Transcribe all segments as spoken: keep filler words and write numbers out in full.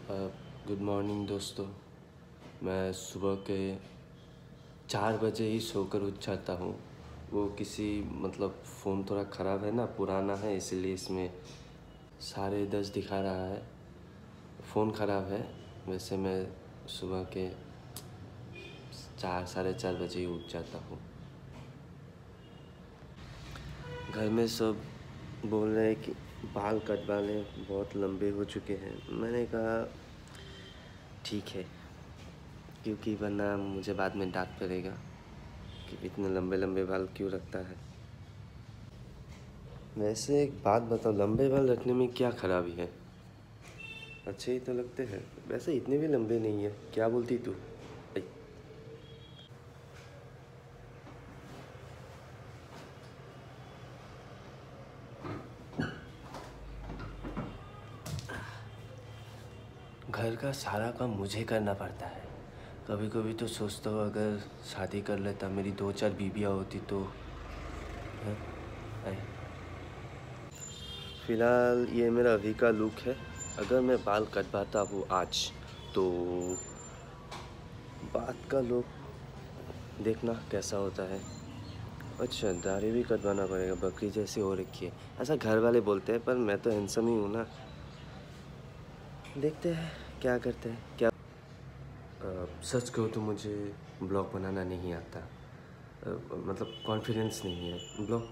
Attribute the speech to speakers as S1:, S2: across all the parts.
S1: Good morning दोस्तों। मैं सुबह के चार बजे ही सोकर उठ जाता हूँ। वो किसी मतलब फ़ोन थोड़ा ख़राब है ना, पुराना है, इसलिए इसमें साढ़े दस दिखा रहा है। फ़ोन ख़राब है। वैसे मैं सुबह के चार साढ़े चार बजे ही उठ जाता हूँ। घर में सब बोल रहे हैं कि बाल कटवा लें, बहुत लंबे हो चुके हैं। मैंने कहा ठीक है, क्योंकि वरना मुझे बाद में डांट पड़ेगा कि इतने लंबे लंबे बाल क्यों रखता है। वैसे एक बात बताओ, लंबे बाल रखने में क्या खराबी है? अच्छे ही तो लगते हैं। वैसे इतने भी लंबे नहीं है। क्या बोलती तू? घर का सारा काम मुझे करना पड़ता है। कभी कभी तो सोचता हूँ अगर शादी कर लेता, मेरी दो चार बीबियाँ होती तो। है? फ़िलहाल ये मेरा अभी का लुक है। अगर मैं बाल कटवाता हूँ आज, तो बाद का लुक देखना कैसा होता है। अच्छा, दाढ़ी भी कटवाना पड़ेगा, बकरी जैसी हो रखी है, ऐसा घर वाले बोलते हैं, पर मैं तो हैंडसम ही हूँ ना। देखते हैं क्या करते हैं। क्या आ, सच कहूँ तो मुझे ब्लॉग बनाना नहीं आता। आ, मतलब कॉन्फिडेंस नहीं है। ब्लॉग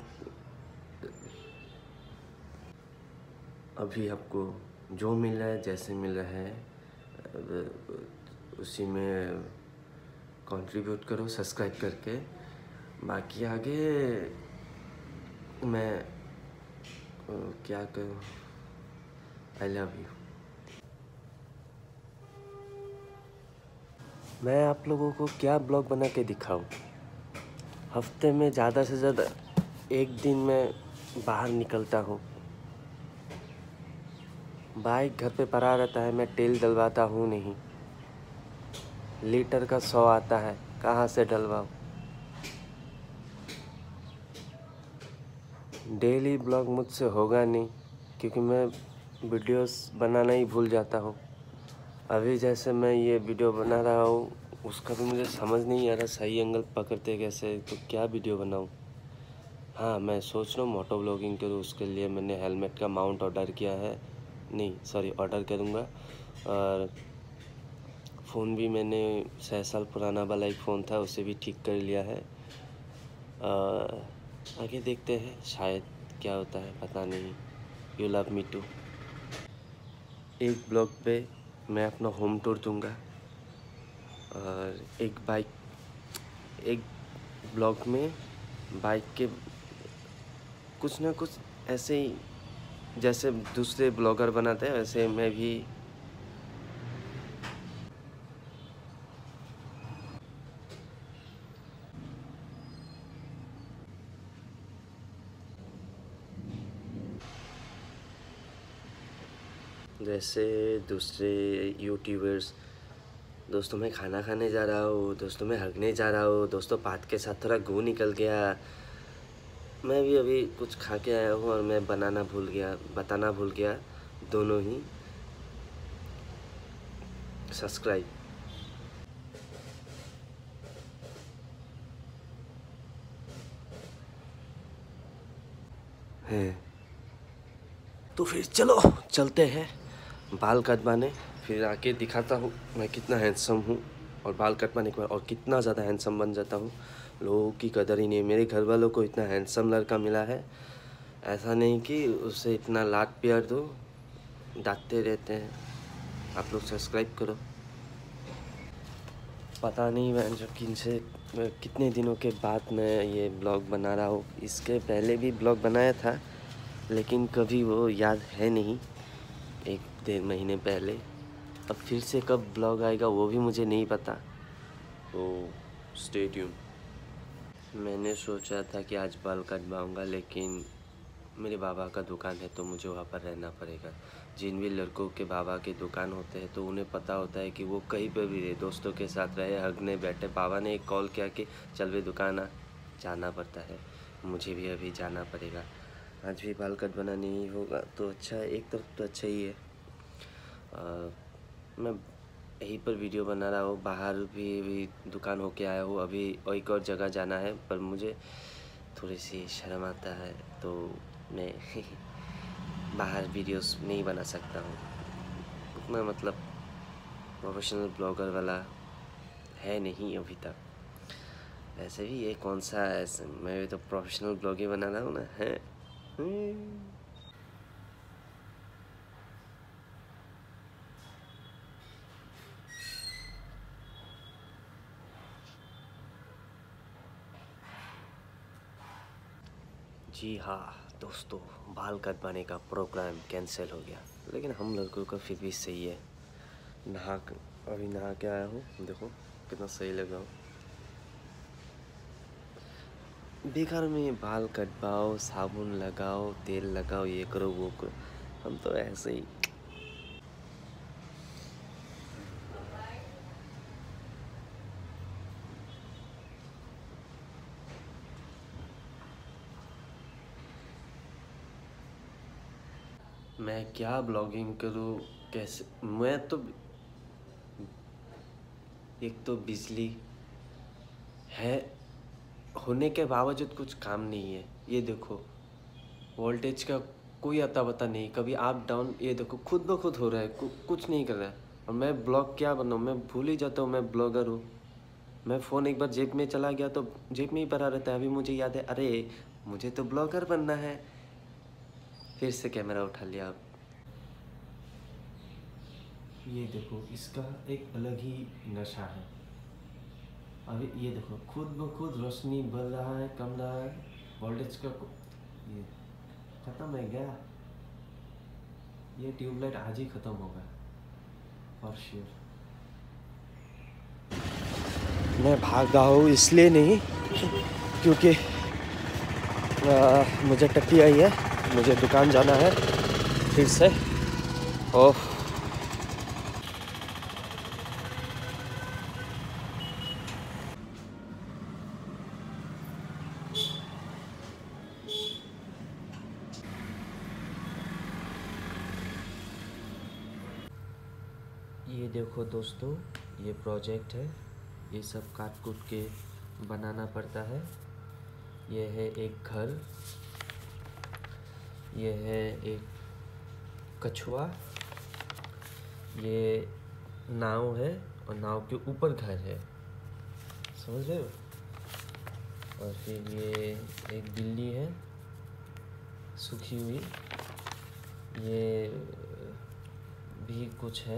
S1: अभी आपको जो मिल रहा है, जैसे मिल रहा है, उसी में कंट्रीब्यूट करो सब्सक्राइब करके। बाकी आगे मैं क्या करूँ। I love you. मैं आप लोगों को क्या ब्लॉग बना के दिखाऊँ? हफ्ते में ज़्यादा से ज़्यादा एक दिन मैं बाहर निकलता हूँ। बाइक घर पे पड़ा रहता है, मैं तेल डलवाता हूँ नहीं। लीटर का सौ आता है, कहाँ से डलवाऊँ? डेली ब्लॉग मुझसे होगा नहीं, क्योंकि मैं वीडियोस बनाना ही भूल जाता हूँ। अभी जैसे मैं ये वीडियो बना रहा हूँ, उसका भी मुझे समझ नहीं आ रहा सही एंगल पकड़ते कैसे, तो क्या वीडियो बनाऊँ। हाँ, मैं सोच रहा हूँ मोटो व्लॉगिंग करूँ। उसके लिए मैंने हेलमेट का माउंट ऑर्डर किया है। नहीं सॉरी, ऑर्डर करूँगा। और फ़ोन भी मैंने छः साल पुराना वाला एक फ़ोन था, उसे भी ठीक कर लिया है। आ, आगे देखते हैं, शायद क्या होता है पता नहीं। You love me too. एक ब्लॉग पे मैं अपना होम टूर दूंगा, और एक बाइक एक ब्लॉग में बाइक के कुछ ना कुछ ऐसे ही, जैसे दूसरे ब्लॉगर बनाते हैं वैसे मैं भी। जैसे दूसरे यूट्यूबर्स, दोस्तों मैं खाना खाने जा रहा हूँ, दोस्तों मैं हगने जा रहा हूँ, दोस्तों पात के साथ थोड़ा गू निकल गया। मैं भी अभी कुछ खा के आया हूँ और मैं बनाना भूल गया, बताना भूल गया। दोनों ही सब्सक्राइब है। तो फिर चलो चलते हैं बाल कटवाने, फिर आके दिखाता हूँ मैं कितना हैंडसम हूँ। और बाल कटवाने के बाद और कितना ज़्यादा हैंडसम बन जाता हूँ, लोगों की कदर ही नहीं। मेरे घर वालों को इतना हैंडसम लड़का मिला है, ऐसा नहीं कि उसे इतना लाड प्यार दो, डांटते रहते हैं। आप लोग सब्सक्राइब करो। पता नहीं मैं जो किन से कितने दिनों के बाद मैं ये ब्लॉग बना रहा हूँ। इसके पहले भी ब्लॉग बनाया था, लेकिन कभी वो याद है नहीं। एक डेढ़ महीने पहले। अब फिर से कब ब्लॉग आएगा वो भी मुझे नहीं पता, तो स्टे ट्यून। मैंने सोचा था कि आज बाल कटवाऊंगा, लेकिन मेरे बाबा का दुकान है तो मुझे वहाँ पर रहना पड़ेगा। जिन भी लड़कों के बाबा के दुकान होते हैं तो उन्हें पता होता है कि वो कहीं पर भी रहे, दोस्तों के साथ रहे, हगने बैठे, बाबा ने एक कॉल किया कि चल वे दुकान आ, जाना पड़ता है। मुझे भी अभी जाना पड़ेगा। आज भी बाल कटवाना नहीं होगा तो अच्छा है, एक तरफ तो अच्छा ही है। आ, मैं यहीं पर वीडियो बना रहा हूँ। बाहर भी भी दुकान होके आया हूँ। अभी एक और जगह जाना है, पर मुझे थोड़ी सी शर्म आता है, तो मैं बाहर वीडियोस नहीं बना सकता हूँ। उतना मतलब प्रोफेशनल ब्लॉगर वाला है नहीं अभी तक। वैसे भी ये कौन सा है, मैं भी तो प्रोफेशनल ब्लॉग ही बना रहा हूँ ना है। जी हाँ दोस्तों, बाल कटवाने का प्रोग्राम कैंसिल हो गया, लेकिन हम लड़कों का फिर भी सही है। नहा अभी नहा के आया हूँ, देखो कितना सही लगा हूँ। बेकार में बाल कटवाओ, साबुन लगाओ, तेल लगाओ, ये करो वो करो, हम तो ऐसे ही। मैं क्या ब्लॉगिंग करूँ, कैसे? मैं तो एक तो बिजली है होने के बावजूद कुछ काम नहीं है। ये देखो वोल्टेज का कोई अता पता नहीं, कभी अप डाउन, ये देखो खुद ब खुद हो रहा है, कु, कुछ नहीं कर रहा है। और मैं ब्लॉग क्या बनाऊँ, मैं भूल ही जाता हूँ मैं ब्लॉगर हूँ। मैं फ़ोन एक बार जेब में चला गया तो जेब में ही पड़ा रहता है। अभी मुझे याद है, अरे मुझे तो ब्लॉगर बनना है, फिर से कैमरा उठा लिया। ये देखो इसका एक अलग ही नशा है। अभी ये देखो खुद ब खुद रोशनी बढ़ रहा है, कम रहा है, वोल्टेज का ये ख़त्म है गया। ये ट्यूबलाइट आज ही ख़त्म होगा फॉर श्योर। मैं भागा हूँ इसलिए नहीं क्योंकि आ, मुझे टट्टी आई है, मुझे दुकान जाना है फिर से। ओह ये देखो दोस्तों, ये प्रोजेक्ट है, ये सब काट कूट के बनाना पड़ता है। ये है एक घर, ये है एक कछुआ, ये नाव है और नाव के ऊपर घर है, समझ रहे हो। और फिर ये एक बिल्ली है सूखी हुई, ये भी कुछ है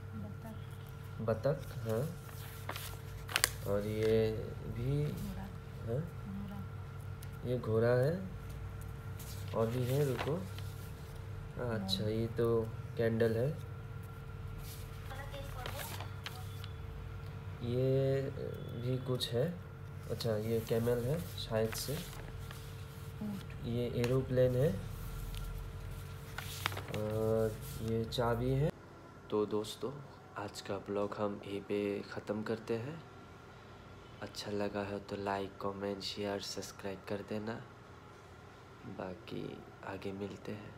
S1: बतख, हाँ। और ये भी है, ये घोड़ा है और भी है, रुको। अच्छा ये तो कैंडल है, ये भी कुछ है। अच्छा ये कैमल है शायद से, ये एरोप्लेन है और ये चाबी है। तो दोस्तों आज का ब्लॉग हम यहीं पे ख़त्म करते हैं। अच्छा लगा है तो लाइक कमेंट शेयर सब्सक्राइब कर देना, बाकी आगे मिलते हैं।